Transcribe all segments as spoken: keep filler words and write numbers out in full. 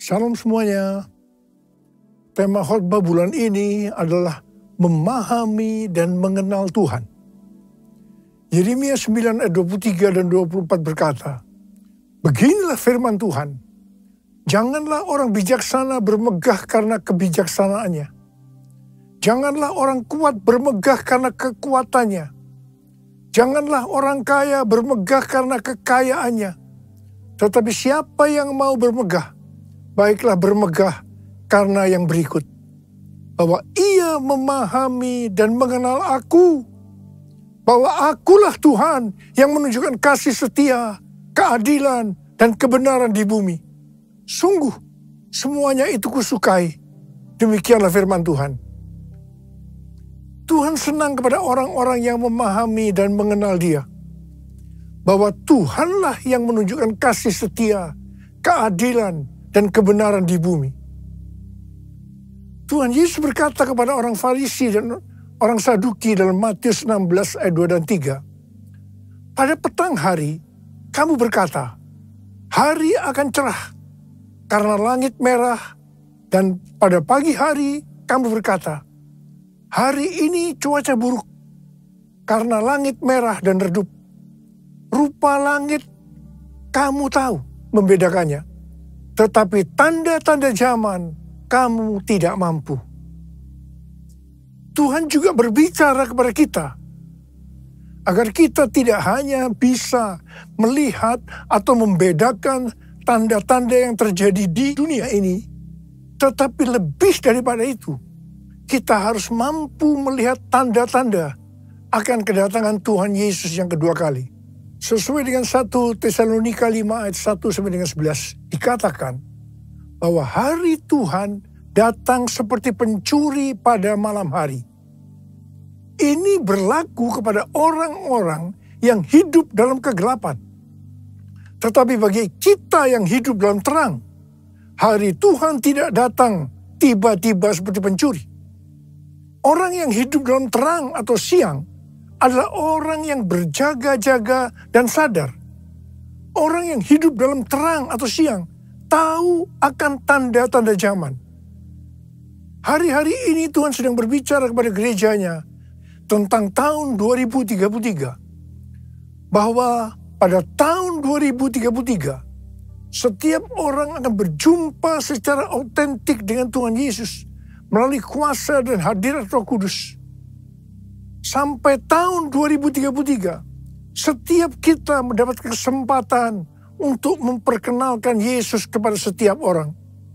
Salam semuanya. Tema khotbah bulan ini adalah memahami dan mengenal Tuhan. Yeremia sembilan ayat dua puluh tiga dan dua puluh empat berkata, "Beginilah firman Tuhan, janganlah orang bijaksana bermegah karena kebijaksanaannya. Janganlah orang kuat bermegah karena kekuatannya. Janganlah orang kaya bermegah karena kekayaannya. Tetapi siapa yang mau bermegah, baiklah bermegah karena yang berikut, bahwa ia memahami dan mengenal aku, bahwa akulah Tuhan yang menunjukkan kasih setia, keadilan, dan kebenaran di bumi. Sungguh, semuanya itu kusukai." Demikianlah firman Tuhan. Tuhan senang kepada orang-orang yang memahami dan mengenal Dia, bahwa Tuhanlah yang menunjukkan kasih setia, keadilan, dan kebenaran di bumi. Tuhan Yesus berkata kepada orang Farisi dan orang Saduki dalam Matius enam belas ayat dua dan tiga, "Pada petang hari, kamu berkata, hari akan cerah karena langit merah, dan pada pagi hari kamu berkata, hari ini cuaca buruk karena langit merah dan redup. Rupa langit kamu tahu membedakannya, tetapi tanda-tanda zaman kamu tidak mampu." Tuhan juga berbicara kepada kita agar kita tidak hanya bisa melihat atau membedakan tanda-tanda yang terjadi di dunia ini, tetapi lebih daripada itu, kita harus mampu melihat tanda-tanda akan kedatangan Tuhan Yesus yang kedua kali. Sesuai dengan satu Tesalonika lima ayat satu sampai dengan sebelas, dikatakan bahwa hari Tuhan datang seperti pencuri pada malam hari. Ini berlaku kepada orang-orang yang hidup dalam kegelapan. Tetapi bagi kita yang hidup dalam terang, hari Tuhan tidak datang tiba-tiba seperti pencuri. Orang yang hidup dalam terang atau siang adalah orang yang berjaga-jaga dan sadar. Orang yang hidup dalam terang atau siang tahu akan tanda-tanda zaman. Hari-hari ini Tuhan sedang berbicara kepada gerejanya tentang tahun dua ribu tiga puluh tiga. Bahwa pada tahun dua ribu tiga puluh tiga, setiap orang akan berjumpa secara autentik dengan Tuhan Yesus melalui kuasa dan hadirat Roh Kudus. Sampai tahun dua ribu tiga puluh tiga, setiap kita mendapat kesempatan untuk memperkenalkan Yesus kepada setiap orang.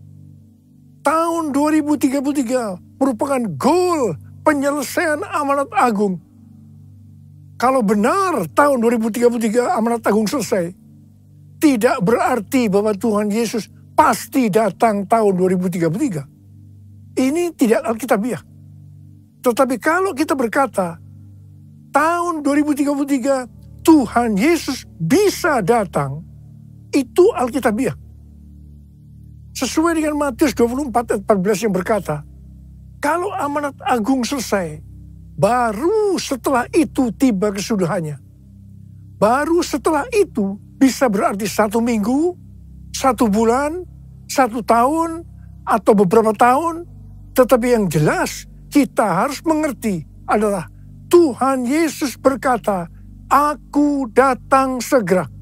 Tahun dua ribu tiga puluh tiga merupakan goal penyelesaian amanat agung. Kalau benar tahun dua ribu tiga puluh tiga amanat agung selesai, tidak berarti bahwa Tuhan Yesus pasti datang tahun dua ribu tiga puluh tiga. Ini tidak alkitabiah. Tetapi kalau kita berkata, tahun dua ribu tiga puluh tiga Tuhan Yesus bisa datang, itu alkitabiah. Sesuai dengan Matius dua puluh empat ayat empat belas yang berkata, kalau amanat agung selesai, baru setelah itu tiba kesudahannya. Baru setelah itu bisa berarti satu minggu, satu bulan, satu tahun, atau beberapa tahun. Tetapi yang jelas kita harus mengerti adalah Tuhan Yesus berkata, "Aku datang segera."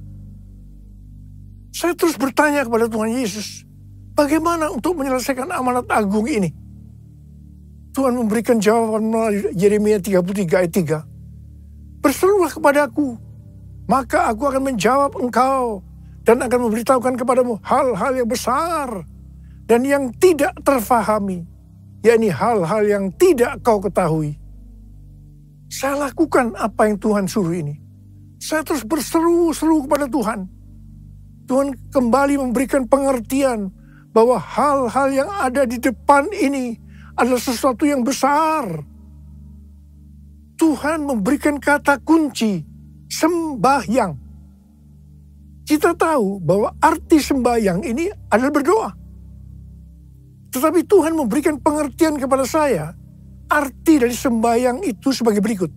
Saya terus bertanya kepada Tuhan Yesus, bagaimana untuk menyelesaikan amanat agung ini? Tuhan memberikan jawaban melalui Yeremia tiga puluh tiga ayat tiga. "Berserulah kepadaku, maka aku akan menjawab engkau dan akan memberitahukan kepadamu hal-hal yang besar dan yang tidak terfahami, yakni hal-hal yang tidak kau ketahui." Saya lakukan apa yang Tuhan suruh ini. Saya terus berseru-seru kepada Tuhan. Tuhan kembali memberikan pengertian bahwa hal-hal yang ada di depan ini adalah sesuatu yang besar. Tuhan memberikan kata kunci, sembahyang. Kita tahu bahwa arti sembahyang ini adalah berdoa. Tetapi Tuhan memberikan pengertian kepada saya, arti dari sembahyang itu sebagai berikut.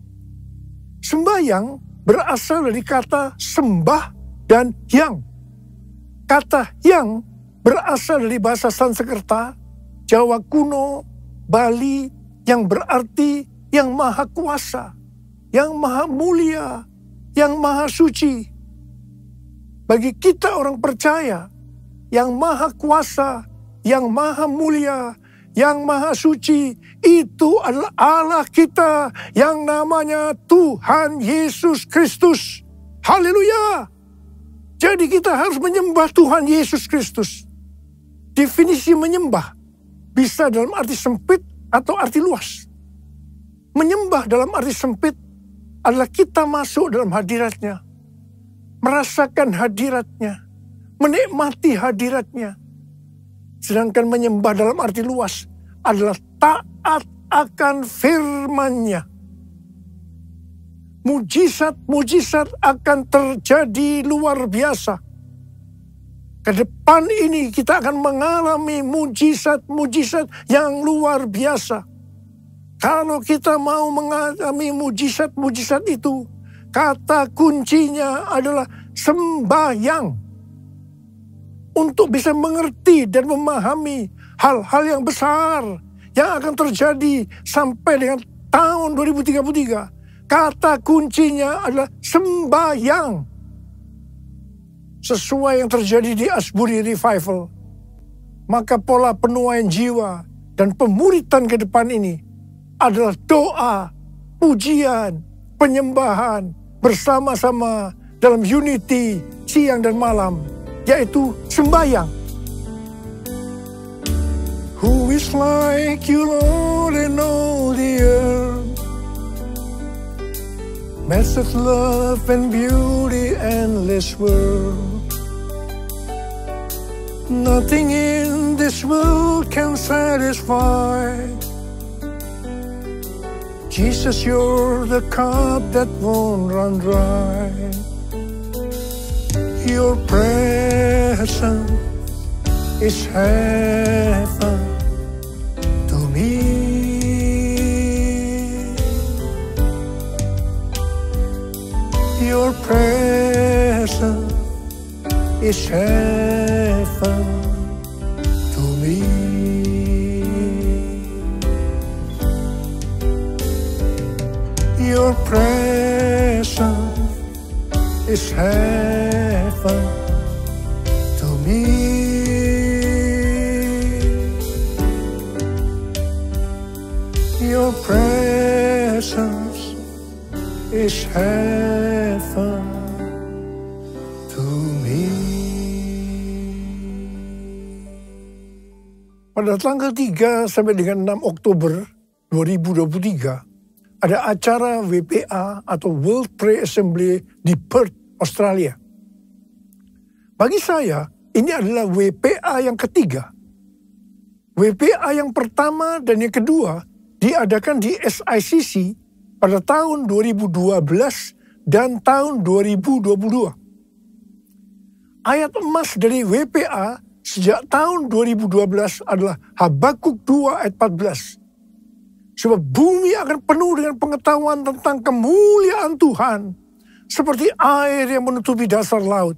Sembahyang berasal dari kata sembah dan yang. Kata yang berasal dari bahasa Sanskerta, Jawa kuno, Bali, yang berarti yang maha kuasa, yang maha mulia, yang maha suci. Bagi kita orang percaya, yang maha kuasa, yang maha mulia, yang maha suci, itu adalah Allah kita yang namanya Tuhan Yesus Kristus. Haleluya! Jadi kita harus menyembah Tuhan Yesus Kristus. Definisi menyembah bisa dalam arti sempit atau arti luas. Menyembah dalam arti sempit adalah kita masuk dalam hadiratnya, merasakan hadiratnya, menikmati hadiratnya. Sedangkan menyembah dalam arti luas adalah taat akan firman-Nya. Mujizat-mujizat akan terjadi luar biasa. Ke depan ini kita akan mengalami mujizat-mujizat yang luar biasa. Kalau kita mau mengalami mujizat-mujizat itu, kata kuncinya adalah sembahyang. Untuk bisa mengerti dan memahami hal-hal yang besar yang akan terjadi sampai dengan tahun dua ribu tiga puluh tiga. Kata kuncinya adalah sembahyang. Sesuai yang terjadi di Asbury Revival, maka pola penuaian jiwa dan pemuritan ke depan ini adalah doa, pujian, penyembahan bersama-sama dalam unity siang dan malam, yaitu sembahyang. Who is like you, Lord, in all the earth? Massive love and beauty, endless world. Nothing in this world can satisfy. Jesus, you're the cup that won't run dry. Your presence is heaven to me. Your presence is heaven to me. Your presence is heaven to me. Your presence is heaven to me. Pada tanggal tiga sampai dengan enam Oktober dua ribu dua puluh tiga ada acara W P A atau World Prayer Assembly di Perth, Australia. Bagi saya, ini adalah W P A yang ketiga. W P A yang pertama dan yang kedua diadakan di S I C C pada tahun dua ribu dua belas dan tahun dua ribu dua puluh dua. Ayat emas dari W P A sejak tahun dua ribu dua belas adalah Habakuk dua ayat empat belas. Sebab bumi akan penuh dengan pengetahuan tentang kemuliaan Tuhan, seperti air yang menutupi dasar laut.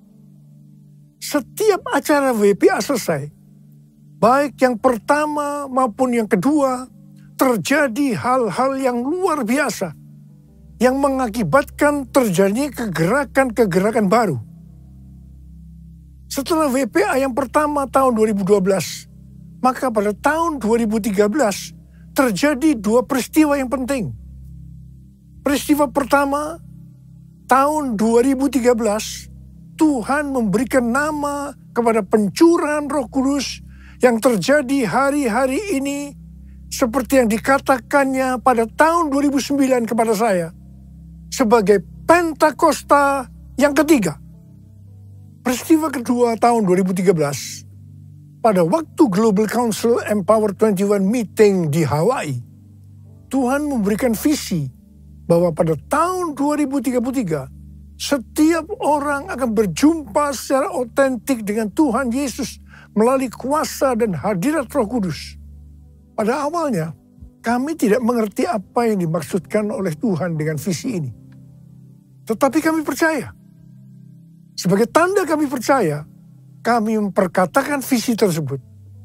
Setiap acara W P A selesai, baik yang pertama maupun yang kedua, terjadi hal-hal yang luar biasa, yang mengakibatkan terjadinya kegerakan-kegerakan baru. Setelah W P A yang pertama tahun dua ribu dua belas, maka pada tahun dua ribu tiga belas, terjadi dua peristiwa yang penting. Peristiwa pertama, tahun dua ribu tiga belas, Tuhan memberikan nama kepada pencurahan Roh Kudus yang terjadi hari-hari ini, seperti yang dikatakannya pada tahun dua ribu sembilan kepada saya, sebagai Pentakosta yang ketiga. Peristiwa kedua tahun dua ribu tiga belas, pada waktu Global Council Empower dua puluh satu meeting di Hawaii, Tuhan memberikan visi bahwa pada tahun dua ribu tiga puluh tiga, setiap orang akan berjumpa secara otentik dengan Tuhan Yesus melalui kuasa dan hadirat Roh Kudus. Pada awalnya, kami tidak mengerti apa yang dimaksudkan oleh Tuhan dengan visi ini. Tetapi kami percaya. Sebagai tanda kami percaya, kami memperkatakan visi tersebut.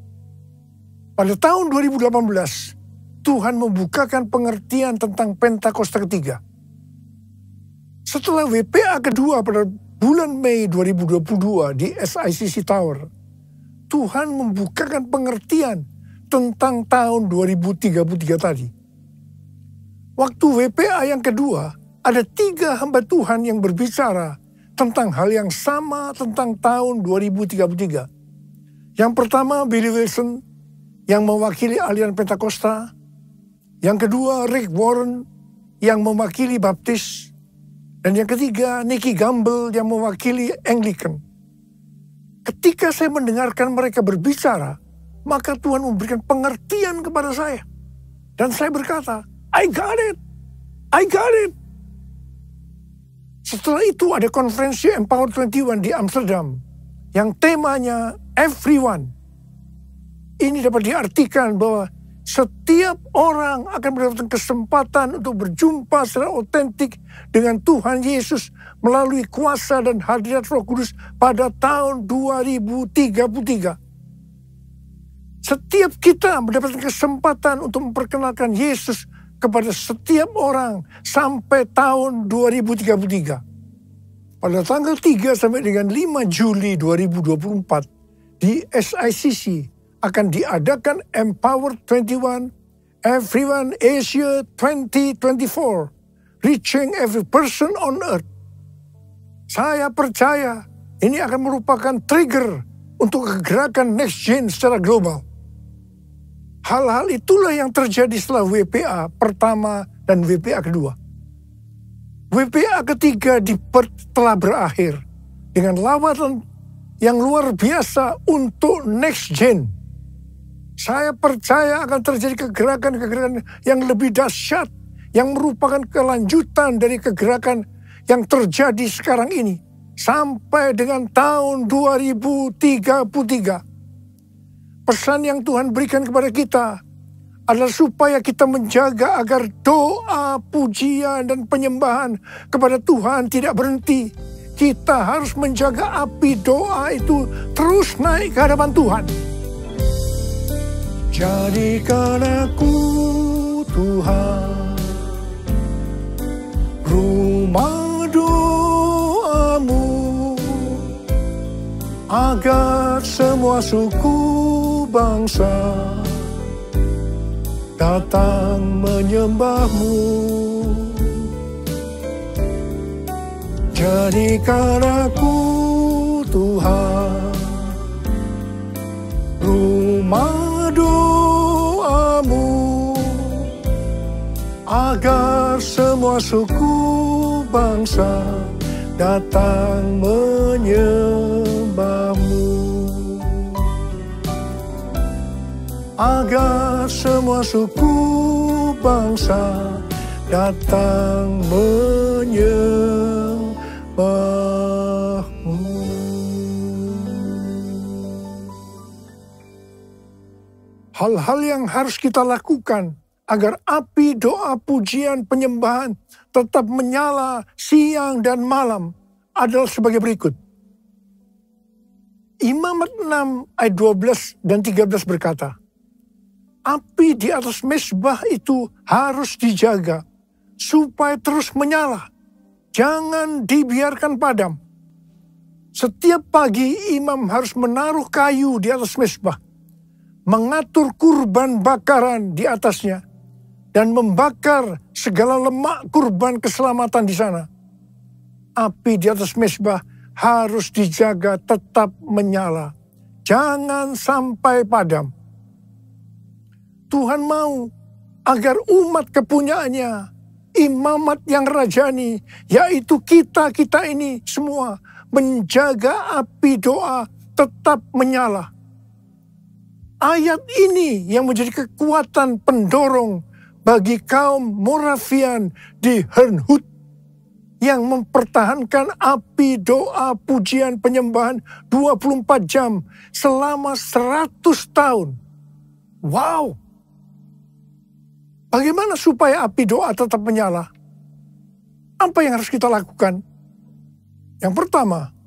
Pada tahun dua ribu delapan belas, Tuhan membukakan pengertian tentang Pentakosta ketiga. Setelah W P A kedua pada bulan Mei dua ribu dua puluh dua di S I C C Tower, Tuhan membukakan pengertian tentang tahun dua ribu tiga puluh tiga tadi. Waktu W P A yang kedua, ada tiga hamba Tuhan yang berbicara tentang hal yang sama tentang tahun dua ribu tiga puluh tiga. Yang pertama Billy Wilson yang mewakili aliran Pentakosta. Yang kedua Rick Warren yang mewakili Baptis. Dan yang ketiga Nicky Gamble yang mewakili Anglican. Ketika saya mendengarkan mereka berbicara, maka Tuhan memberikan pengertian kepada saya. Dan saya berkata, I got it, I got it. Setelah itu ada konferensi Empower dua puluh satu di Amsterdam yang temanya Everyone. Ini dapat diartikan bahwa setiap orang akan mendapatkan kesempatan untuk berjumpa secara otentik dengan Tuhan Yesus melalui kuasa dan hadirat Roh Kudus pada tahun dua ribu tiga puluh tiga. Setiap kita mendapatkan kesempatan untuk memperkenalkan Yesus kepada setiap orang sampai tahun dua ribu tiga puluh tiga. Pada tanggal tiga sampai dengan lima Juli dua ribu dua puluh empat di S I C C akan diadakan Empower dua puluh satu Everyone Asia dua ribu dua puluh empat, Reaching Every Person on Earth. Saya percaya ini akan merupakan trigger untuk kegerakan Next Gen secara global. Hal-hal itulah yang terjadi setelah W P A pertama dan W P A kedua. W P A ketiga di Perth telah berakhir dengan lawatan yang luar biasa untuk Next Gen. Saya percaya akan terjadi kegerakan-kegerakan yang lebih dahsyat yang merupakan kelanjutan dari kegerakan yang terjadi sekarang ini sampai dengan tahun dua ribu tiga puluh tiga. Pesan yang Tuhan berikan kepada kita adalah supaya kita menjaga agar doa, pujian, dan penyembahan kepada Tuhan tidak berhenti. Kita harus menjaga api doa itu terus naik ke hadapan Tuhan. Jadikan aku, Tuhan, rumah doamu, agar semua suku bangsa datang menyembahmu. Jadikan aku, Tuhan, rumah doamu, agar semua suku bangsa datang menyembahmu. Agar semua suku bangsa datang menyembahmu. Hal-hal yang harus kita lakukan agar api doa, pujian, penyembahan tetap menyala siang dan malam adalah sebagai berikut. Imamat enam ayat dua belas dan tiga belas berkata, api di atas mezbah itu harus dijaga supaya terus menyala. Jangan dibiarkan padam. Setiap pagi imam harus menaruh kayu di atas mezbah, mengatur kurban bakaran di atasnya, dan membakar segala lemak kurban keselamatan di sana. Api di atas mezbah harus dijaga tetap menyala. Jangan sampai padam. Tuhan mau agar umat kepunyaannya, imamat yang rajani, yaitu kita-kita ini semua, menjaga api doa tetap menyala. Ayat ini yang menjadi kekuatan pendorong bagi kaum Moravian di Herrnhut yang mempertahankan api doa, pujian, penyembahan dua puluh empat jam selama seratus tahun. Wow! Bagaimana supaya api doa tetap menyala? Apa yang harus kita lakukan? Yang pertama,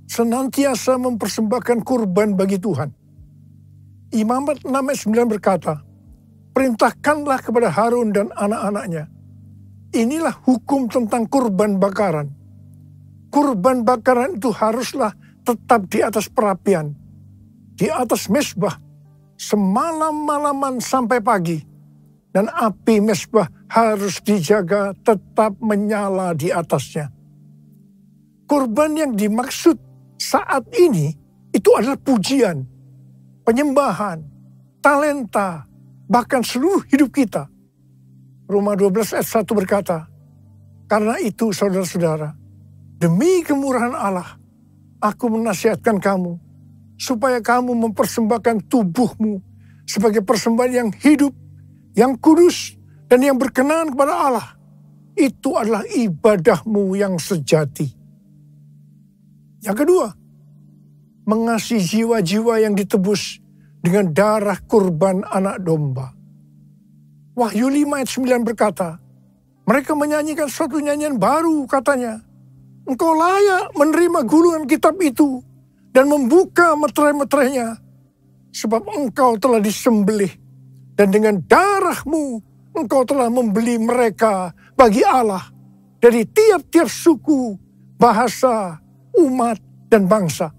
senantiasa mempersembahkan kurban bagi Tuhan. Imamat enam ayat sembilan berkata, perintahkanlah kepada Harun dan anak-anaknya. Inilah hukum tentang kurban bakaran. Kurban bakaran itu haruslah tetap di atas perapian, di atas mezbah, semalam-malaman sampai pagi. Dan api mezbah harus dijaga tetap menyala di atasnya. Kurban yang dimaksud saat ini itu adalah pujian, penyembahan, talenta, bahkan seluruh hidup kita. Roma dua belas ayat satu berkata, karena itu saudara-saudara, demi kemurahan Allah, aku menasihatkan kamu, supaya kamu mempersembahkan tubuhmu sebagai persembahan yang hidup, yang kudus, dan yang berkenan kepada Allah. Itu adalah ibadahmu yang sejati. Yang kedua, mengasihi jiwa-jiwa yang ditebus dengan darah kurban anak domba. Wahyu lima ayat sembilan berkata, mereka menyanyikan suatu nyanyian baru, katanya, engkau layak menerima gulungan kitab itu dan membuka meterai-meterainya, sebab engkau telah disembelih, dan dengan darahmu engkau telah membeli mereka bagi Allah dari tiap-tiap suku, bahasa, umat, dan bangsa.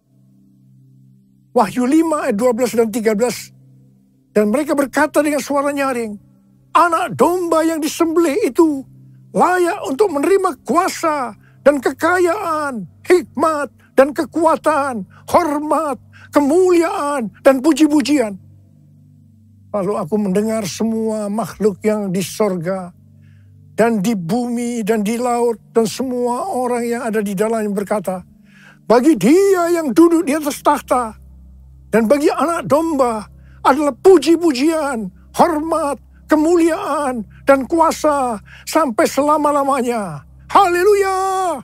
Wahyu lima ayat dua belas dan tiga belas. Dan mereka berkata dengan suara nyaring, anak domba yang disembelih itu layak untuk menerima kuasa dan kekayaan, hikmat dan kekuatan, hormat, kemuliaan, dan puji-pujian. Lalu aku mendengar semua makhluk yang di sorga, dan di bumi, dan di laut, dan semua orang yang ada di dalamnya berkata, bagi dia yang duduk di atas tahta, dan bagi anak domba adalah puji-pujian, hormat, kemuliaan, dan kuasa sampai selama-lamanya. Haleluya!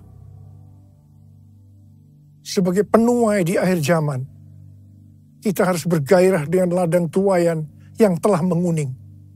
Sebagai penuai di akhir zaman, kita harus bergairah dengan ladang tuaian yang telah menguning.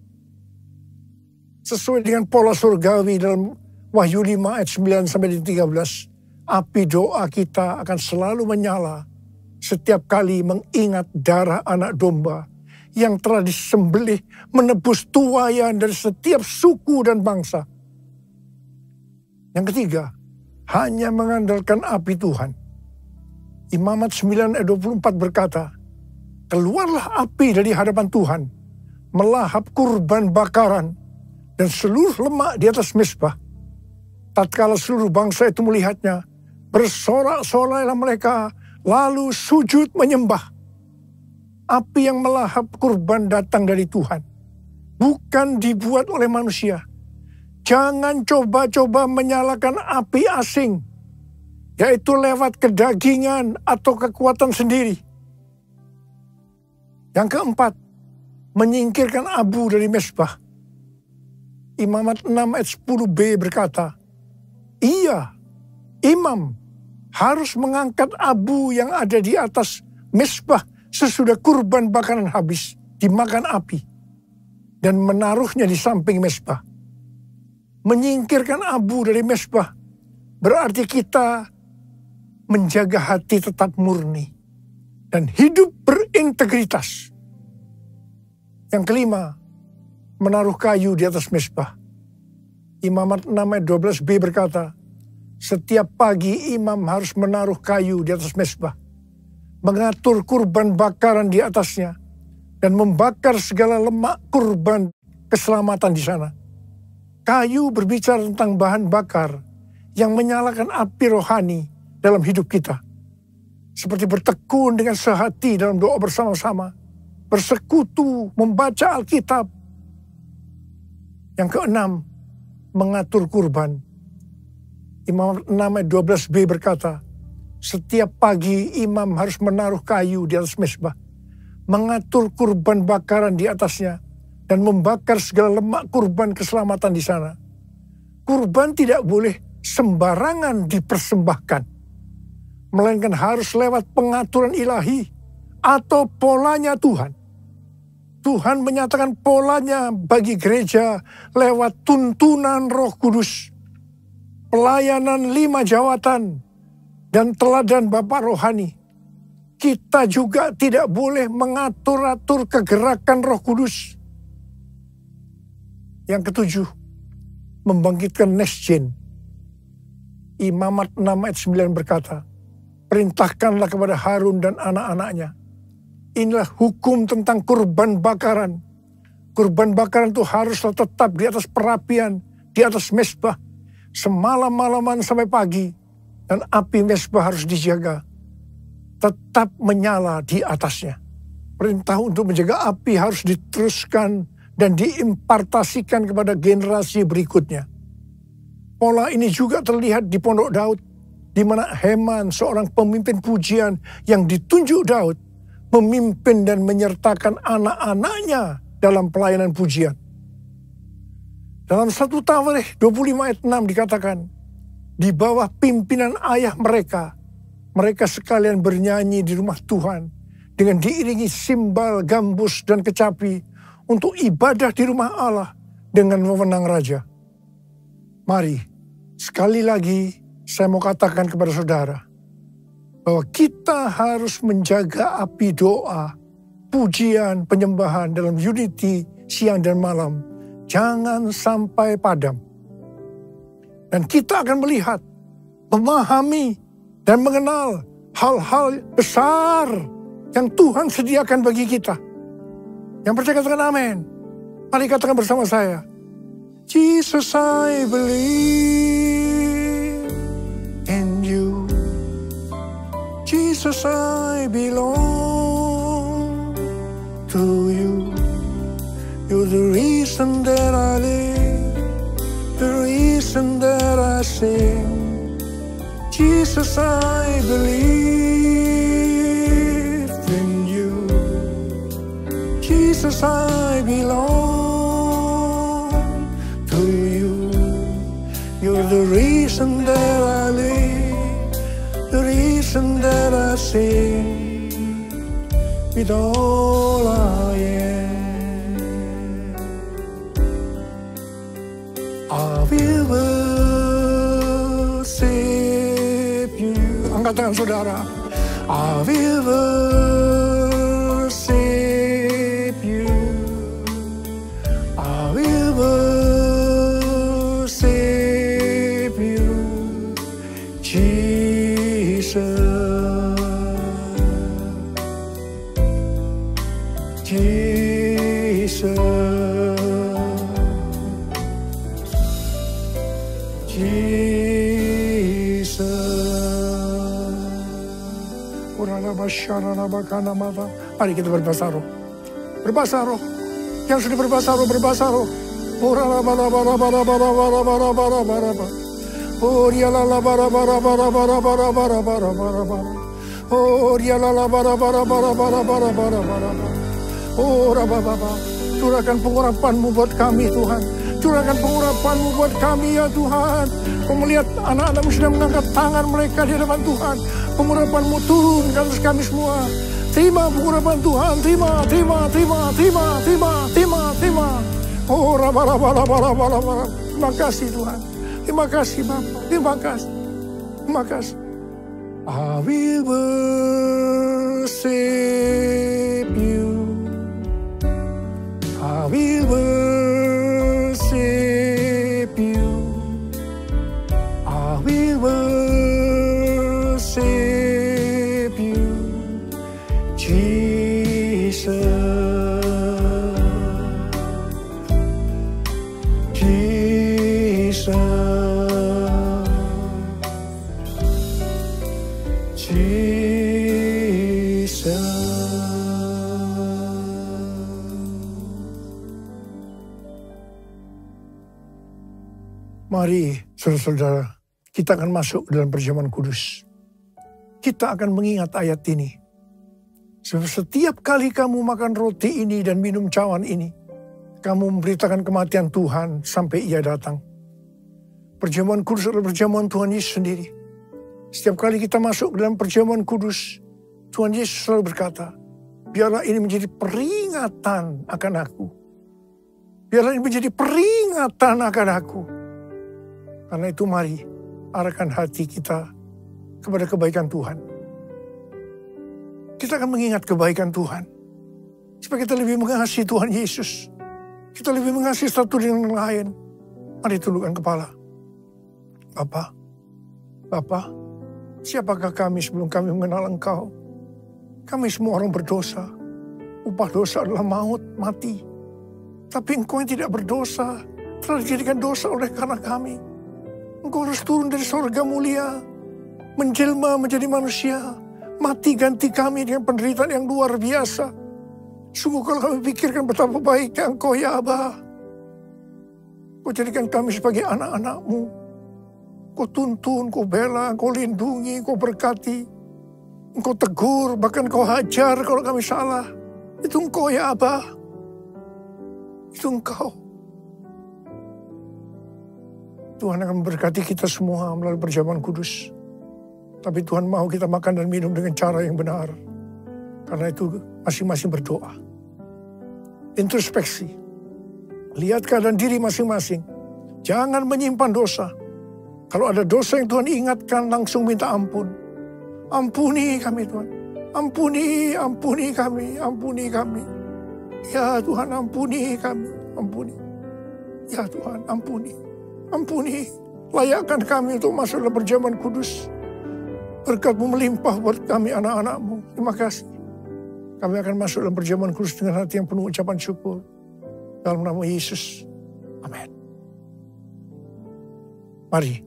Sesuai dengan pola surgawi dalam Wahyu lima ayat sembilan sampai tiga belas, api doa kita akan selalu menyala setiap kali mengingat darah anak domba yang telah disembelih menebus tuaian dari setiap suku dan bangsa. Yang ketiga, hanya mengandalkan api Tuhan. Imamat sembilan ayat dua puluh empat berkata, keluarlah api dari hadapan Tuhan, melahap kurban bakaran dan seluruh lemak di atas mezbah. Tatkala seluruh bangsa itu melihatnya, bersorak-soraklah mereka, lalu sujud menyembah. Api yang melahap kurban datang dari Tuhan, bukan dibuat oleh manusia. Jangan coba-coba menyalakan api asing, yaitu lewat kedagingan atau kekuatan sendiri. Yang keempat, menyingkirkan abu dari mezbah. Imamat enam ayat sepuluh b berkata, ia, imam, harus mengangkat abu yang ada di atas mezbah sesudah kurban bakaran habis dimakan api dan menaruhnya di samping mezbah. Menyingkirkan abu dari mezbah berarti kita menjaga hati tetap murni dan hidup berintegritas. Yang kelima, menaruh kayu di atas mezbah. Imamat enam ayat dua belas b berkata, setiap pagi imam harus menaruh kayu di atas mezbah, mengatur kurban bakaran di atasnya, dan membakar segala lemak kurban keselamatan di sana. Kayu berbicara tentang bahan bakar yang menyalakan api rohani dalam hidup kita. Seperti bertekun dengan sehati dalam doa bersama-sama, bersekutu, membaca Alkitab. Yang keenam, mengatur kurban. Imam enam ayat dua belas b berkata, setiap pagi imam harus menaruh kayu di atas mezbah, mengatur kurban bakaran di atasnya, dan membakar segala lemak kurban keselamatan di sana. Kurban tidak boleh sembarangan dipersembahkan, melainkan harus lewat pengaturan ilahi atau polanya Tuhan. Tuhan menyatakan polanya bagi gereja lewat tuntunan Roh Kudus, pelayanan lima jawatan, dan teladan Bapa rohani, kita juga tidak boleh mengatur-atur kegerakan Roh Kudus. Yang ketujuh, membangkitkan next gen. Imamat enam ayat sembilan berkata, perintahkanlah kepada Harun dan anak-anaknya. Inilah hukum tentang kurban bakaran. Kurban bakaran itu haruslah tetap di atas perapian, di atas mezbah, semalam-malaman sampai pagi. Dan api mezbah harus dijaga, tetap menyala di atasnya. Perintah untuk menjaga api harus diteruskan dan diimpartasikan kepada generasi berikutnya. Pola ini juga terlihat di Pondok Daud, di mana Heman, seorang pemimpin pujian yang ditunjuk Daud, memimpin dan menyertakan anak-anaknya dalam pelayanan pujian. Dalam satu Tawarikh dua puluh lima ayat enam dikatakan, di bawah pimpinan ayah mereka, mereka sekalian bernyanyi di rumah Tuhan dengan diiringi simbal, gambus, dan kecapi untuk ibadah di rumah Allah dengan wewenang raja. Mari, sekali lagi saya mau katakan kepada saudara, bahwa kita harus menjaga api doa, pujian, penyembahan dalam unity siang dan malam. Jangan sampai padam. Dan kita akan melihat, memahami, dan mengenal hal-hal besar yang Tuhan sediakan bagi kita. Yang percaya katakan amin. Mari katakan bersama saya. Jesus, I believe in you. Jesus, I belong to you. You're the reason that I live, the reason that I sing. Jesus, I believe in you. Jesus, I belong to you. You're the reason that I live, the reason that I sing. With all I am, I will worship you. Angkat tangan saudara. I will worship you. I will worship you, Jesus. Jesus. Mari kita berbahasa roh. Berbahasa roh. Yang sudah berbahasa roh, berbahasa roh. Oh, dia lala bara bara bara bara bara bara bara bara bara. Oh, dia lala bara bara bara bara bara bara bara. Oh, Rabba Bapa, curahkan pengurapan-Mu buat kami, Tuhan. Curahkan pengurapan-Mu buat kami, ya Tuhan. Kau melihat anak-anak-Mu sudah mengangkat tangan mereka di hadapan Tuhan. Pengurapan-Mu turun ke atas kami semua. Terima pengurapan Tuhan, terima, terima, terima, terima, terima, terima, terima. Oh, Rabba, Rabba, Rabba, Rabba, Rabba. Terima kasih Tuhan. Terima kasih Bapa. Terima kasih. Terima kasih. I will worship you. I will worship you. I will worship you, Jesus. Jesus. Jesus. Mari, saudara-saudara, kita akan masuk dalam perjamuan kudus. Kita akan mengingat ayat ini. Setiap kali kamu makan roti ini dan minum cawan ini, kamu memberitakan kematian Tuhan sampai Ia datang. Perjamuan kudus adalah perjamuan Tuhan Yesus sendiri. Setiap kali kita masuk dalam perjamuan kudus, Tuhan Yesus selalu berkata, biarlah ini menjadi peringatan akan aku. Biarlah ini menjadi peringatan akan aku. Karena itu mari arahkan hati kita kepada kebaikan Tuhan. Kita akan mengingat kebaikan Tuhan. Supaya kita lebih mengasihi Tuhan Yesus. Kita lebih mengasihi satu dengan yang lain. Mari tundukkan kepala. Bapa, Bapa, siapakah kami sebelum kami mengenal Engkau? Kami semua orang berdosa. Upah dosa adalah maut, mati. Tapi Engkau yang tidak berdosa telah dijadikan dosa oleh karena kami. Engkau harus turun dari sorga mulia, menjelma menjadi manusia, mati ganti kami dengan penderitaan yang luar biasa. Sungguh kalau kami pikirkan betapa baiknya Engkau ya Aba. Kau jadikan kami sebagai anak-anak-Mu. Kau tuntun, Kau bela, Kau lindungi, Kau berkati. Engkau tegur, bahkan Kau hajar kalau kami salah. Itu Engkau ya Aba. Itu Engkau. Tuhan akan memberkati kita semua melalui perjamuan kudus. Tapi Tuhan mau kita makan dan minum dengan cara yang benar. Karena itu masing-masing berdoa. Introspeksi. Lihat keadaan diri masing-masing. Jangan menyimpan dosa. Kalau ada dosa yang Tuhan ingatkan, langsung minta ampun. Ampuni kami Tuhan. Ampuni, ampuni kami, ampuni kami. Ya Tuhan, ampuni kami, ampuni. Ya Tuhan, ampuni. Ampuni, layakkan kami untuk masuk dalam perjamuan kudus. Berkat-Mu melimpah buat kami anak-anak-Mu. Terima kasih. Kami akan masuk dalam perjamuan kudus dengan hati yang penuh ucapan syukur. Dalam nama Yesus. Amin. Mari.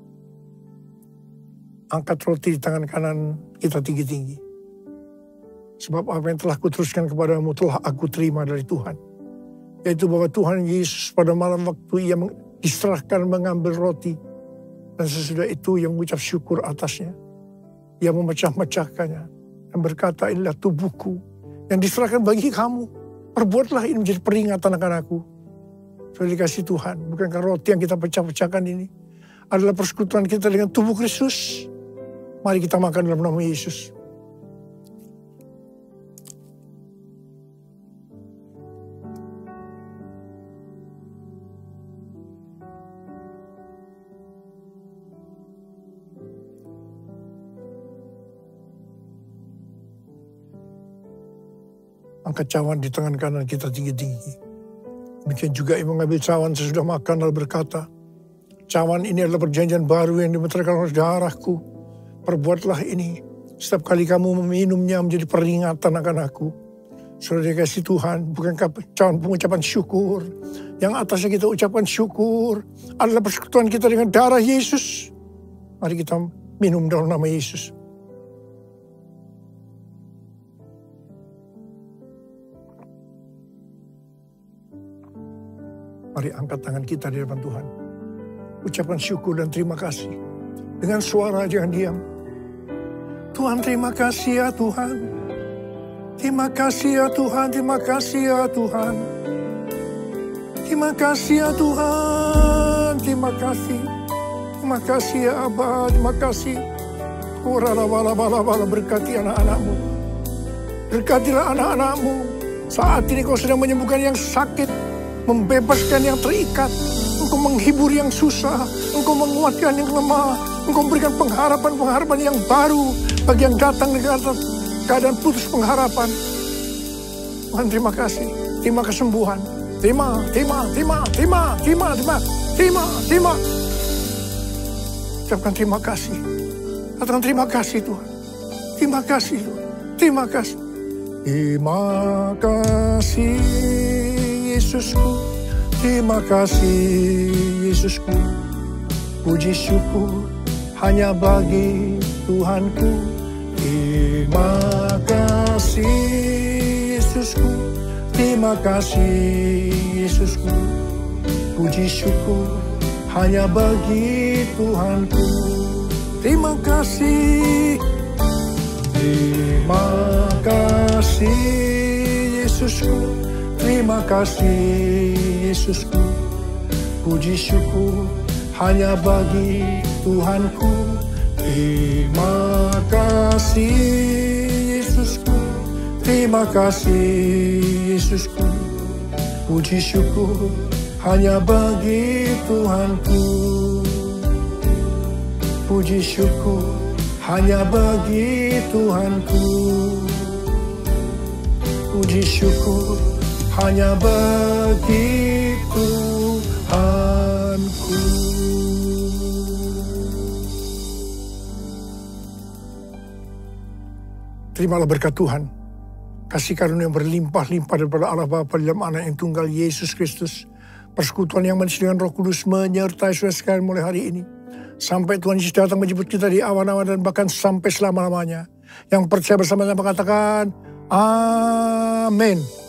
Angkat roti di tangan kanan kita tinggi-tinggi. Sebab apa yang telah kuteruskan kepadamu telah aku terima dari Tuhan. Yaitu bahwa Tuhan Yesus pada malam waktu ia diserahkan mengambil roti. Dan sesudah itu ia mengucap syukur atasnya. Ia memecah-mecahkannya. Dan berkata, inilah tubuhku yang diserahkan bagi kamu. Perbuatlah ini menjadi peringatan akan aku. Sudah dikasih Tuhan. Bukankah roti yang kita pecah-pecahkan ini adalah persekutuan kita dengan tubuh Kristus. Mari kita makan dalam nama Yesus. Angkat cawan di tangan kanan kita tinggi-tinggi. Demikian juga ia mengambil cawan sesudah makan lalu berkata, cawan ini adalah perjanjian baru yang dimeterkan oleh darahku. Perbuatlah ini setiap kali kamu meminumnya menjadi peringatan akan aku. Sudah dikasih Tuhan, bukankah cawan pengucapan syukur? Yang atasnya kita ucapkan syukur adalah persekutuan kita dengan darah Yesus. Mari kita minum dalam nama Yesus. Mari angkat tangan kita di depan Tuhan. Ucapkan syukur dan terima kasih. Dengan suara jangan diam. Tuhan terima kasih ya Tuhan. Terima kasih ya Tuhan. Terima kasih ya Tuhan. Terima kasih ya Tuhan. Terima kasih. Terima kasih ya Abba. Terima kasih. Bala-bala-bala berkati anak-anak-Mu. Berkatilah anak-anak-Mu. Saat ini Kau sedang menyembuhkan yang sakit. Membebaskan yang terikat. Engkau menghibur yang susah. Engkau menguatkan yang lemah. Engkau memberikan pengharapan-pengharapan yang baru. Bagi yang datang dengan keadaan putus pengharapan. Tuhan terima kasih. Terima kesembuhan. Terima, terima, terima, terima, terima, terima, terima, terima. Ucapkan terima kasih. Katakan terima kasih Tuhan. Terima kasih Tuhan. Terima kasih. Terima kasih Yesusku. Terima kasih Yesusku. Puji syukur hanya bagi Tuhanku. Terima kasih Yesusku. Terima kasih Yesusku. Puji syukur hanya bagi Tuhanku. Terima kasih. Terima kasih Yesusku. Terima kasih Yesusku. Puji syukur hanya bagi Tuhanku. Terima kasih Yesusku. Terima kasih Yesusku. Puji syukur hanya bagi Tuhanku. Puji syukur hanya bagi Tuhanku. Puji syukur hanya bagi Tuhanku. Terimalah berkat Tuhan, kasih karunia yang berlimpah-limpah daripada Allah Bapa dalam Anak yang tunggal Yesus Kristus, persekutuan yang manis dengan Roh Kudus menyertai saudara sekalian mulai hari ini, sampai Tuhan Yesus datang menjemput kita di awan-awan dan bahkan sampai selama-lamanya. Yang percaya bersama-sama katakan, amin.